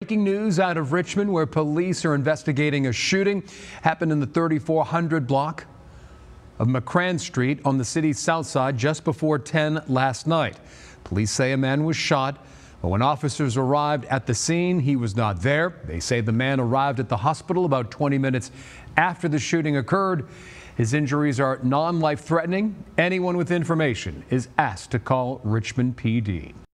Breaking news out of Richmond, where police are investigating a shooting happened in the 3400 block of McCran Street on the city's south side just before 10 last night. Police say a man was shot, but when officers arrived at the scene, he was not there. They say the man arrived at the hospital about 20 minutes after the shooting occurred. His injuries are non-life threatening. Anyone with information is asked to call Richmond PD.